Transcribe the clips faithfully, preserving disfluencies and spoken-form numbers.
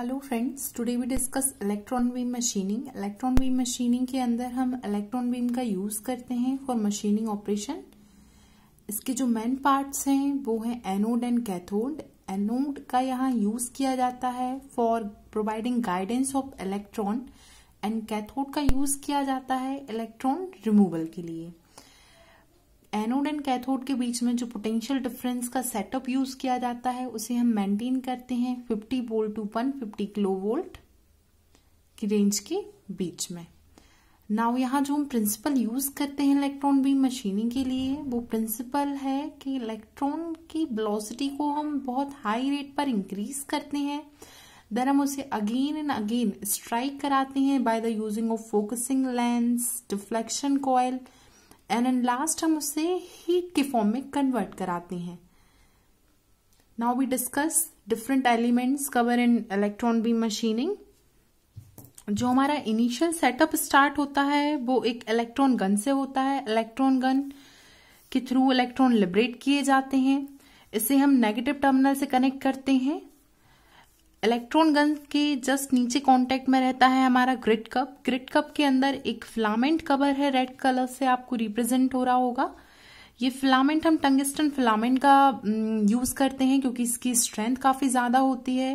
Hello friends, today we discuss electron beam machining. Electron beam machining के अंदर हम electron beam का use करते हैं फॉर मशीनिंग ऑपरेशन। इसके जो मेन पार्ट्स हैं वो हैं एनोड एंड कैथोड। एनोड का यहाँ यूज किया जाता है for providing guidance of electron and cathode का यूज किया जाता है इलेक्ट्रॉन रिमूवल के लिए। एनोड एंड कैथोड के बीच में जो पोटेंशियल डिफरेंस का सेटअप यूज किया जाता है उसे हम मेंटेन करते हैं fifty volt to one fifty kilo volt की रेंज के बीच में। नाउ यहाँ जो हम प्रिंसिपल यूज करते हैं इलेक्ट्रॉन बीम मशीनिंग के लिए वो प्रिंसिपल है कि इलेक्ट्रॉन की वेलोसिटी को हम बहुत हाई रेट पर इंक्रीज करते हैं, देन हम उसे अगेन एंड अगेन स्ट्राइक कराते हैं by the using of focusing lens, deflection coil and and last हम उसे हीट के फॉर्म में कन्वर्ट कराते हैं। Now we discuss different elements cover in electron beam machining. जो हमारा इनिशियल सेटअप स्टार्ट होता है वो एक इलेक्ट्रॉन गन से होता है। इलेक्ट्रॉन गन के थ्रू इलेक्ट्रॉन लिबरेट किए जाते हैं। इसे हम नेगेटिव टर्मिनल से कनेक्ट करते हैं। इलेक्ट्रॉन गन के जस्ट नीचे कांटेक्ट में रहता है हमारा ग्रिड कप। ग्रिड कप के अंदर एक फिलामेंट कवर है, रेड कलर से आपको रिप्रेजेंट हो रहा होगा। ये फिलामेंट हम टंगस्टन फिलामेंट का यूज करते हैं क्योंकि इसकी स्ट्रेंथ काफी ज्यादा होती है।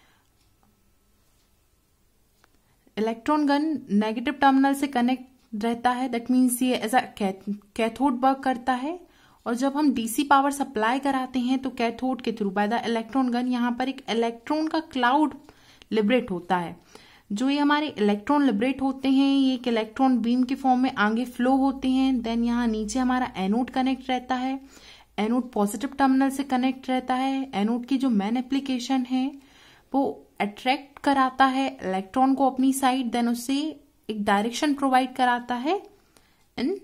इलेक्ट्रॉन गन नेगेटिव टर्मिनल से कनेक्ट रहता है, दैट मीन्स ये एज अ कैथोड वर्क करता है। और जब हम डीसी पावर सप्लाई कराते हैं तो कैथोड के through by the electron gun यहाँ पर एक इलेक्ट्रॉन का क्लाउड लिबरेट होता है। जो ये हमारे इलेक्ट्रॉन लिबरेट होते हैं ये एक इलेक्ट्रॉन बीम के फॉर्म में आगे फ्लो होते हैं। देन यहाँ नीचे हमारा एनोड कनेक्ट रहता है। एनोड पॉजिटिव टर्मिनल से कनेक्ट रहता है। एनोड की जो मेन एप्लीकेशन है वो अट्रैक्ट कराता है इलेक्ट्रॉन को अपनी साइड, देन उसे एक डायरेक्शन प्रोवाइड कराता है इन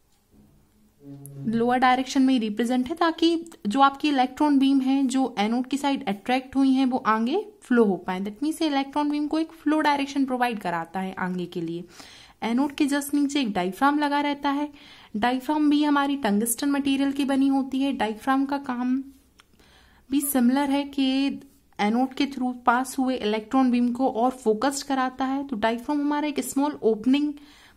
लोअर डायरेक्शन में रिप्रेजेंट है, ताकि जो आपकी इलेक्ट्रॉन बीम है जो एनोड की साइड अट्रैक्ट हुई है वो आगे फ्लो हो पाए। दैट मीन्स इलेक्ट्रॉन बीम को एक फ्लो डायरेक्शन प्रोवाइड कराता है आगे के लिए। एनोड के जस्ट नीचे एक डायफ्राम लगा रहता है। डायफ्राम भी हमारी टंगस्टन मटेरियल की बनी होती है। डायफ्राम का काम भी सिमिलर है कि एनोड के थ्रू पास हुए इलेक्ट्रॉन बीम को और फोकस्ड कराता है। तो डायफ्राम हमारा एक स्मॉल ओपनिंग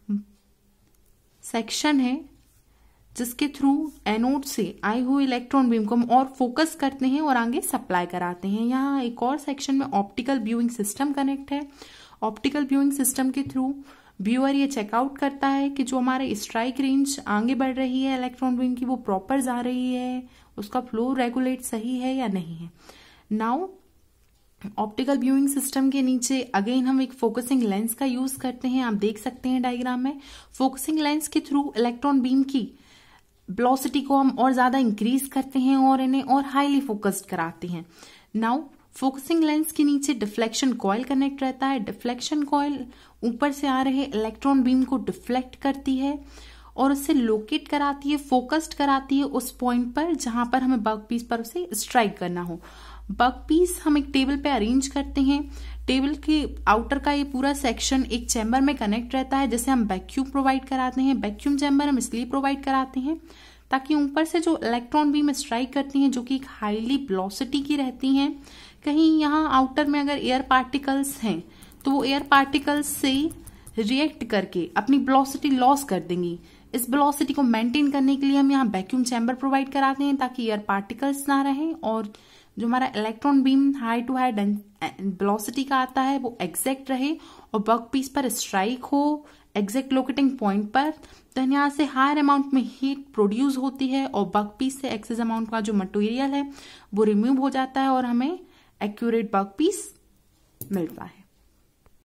सेक्शन है जिसके थ्रू एनोड से आए हुए इलेक्ट्रॉन बीम को हम और फोकस करते हैं और आगे सप्लाई कराते हैं। यहाँ एक और सेक्शन में ऑप्टिकल व्यूइंग सिस्टम कनेक्ट है। ऑप्टिकल व्यूइंग सिस्टम के थ्रू व्यूअर ये चेकआउट करता है कि जो हमारे स्ट्राइक रेंज आगे बढ़ रही है इलेक्ट्रॉन बीम की वो प्रॉपर जा रही है, उसका फ्लो रेगुलेट सही है या नहीं है। नाउ ऑप्टिकल व्यूइंग सिस्टम के नीचे अगेन हम एक फोकसिंग लेंस का यूज करते हैं। आप देख सकते हैं डायग्राम में फोकसिंग लेंस के थ्रू इलेक्ट्रॉन बीम की वेलोसिटी को हम और ज्यादा इंक्रीज करते हैं और इन्हें और हाईली फोकस्ड कराते हैं। नाउ फोकसिंग लेंस के नीचे डिफ्लेक्शन कॉइल कनेक्ट रहता है। डिफ्लेक्शन कॉइल ऊपर से आ रहे इलेक्ट्रॉन बीम को डिफ्लेक्ट करती है और उससे लोकेट कराती है, फोकस्ड कराती है उस पॉइंट पर जहां पर हमें वर्क पीस पर उसे स्ट्राइक करना हो। वर्क पीस हम एक टेबल पे अरेंज करते हैं। टेबल के आउटर का ये पूरा सेक्शन एक चैम्बर में कनेक्ट रहता है जिसे हम वैक्यूम प्रोवाइड कराते हैं। वैक्यूम चैम्बर हम इसलिए प्रोवाइड कराते हैं ताकि ऊपर से जो इलेक्ट्रॉन बीम स्ट्राइक करती हैं जो कि एक हाईली वेलोसिटी की रहती हैं, कहीं यहाँ आउटर में अगर एयर पार्टिकल्स हैं तो वो एयर पार्टिकल्स से रिएक्ट करके अपनी वेलोसिटी लॉस कर देंगी। इस वेलोसिटी को मेंटेन करने के लिए हम यहाँ वैक्यूम चैम्बर प्रोवाइड कराते हैं ताकि एयर पार्टिकल्स ना रहें और जो हमारा electron beam high to high velocity का आता है वो एग्जैक्ट रहे और वर्क पीस पर स्ट्राइक हो एग्जैक्ट लोकेटिंग पॉइंट पर। तो यहाँ से हायर अमाउंट में हीट प्रोड्यूस होती है और वर्क पीस से एक्सेस अमाउंट का जो मटेरियल है वो रिमूव हो जाता है और हमें एक्यूरेट वर्क पीस मिलता है।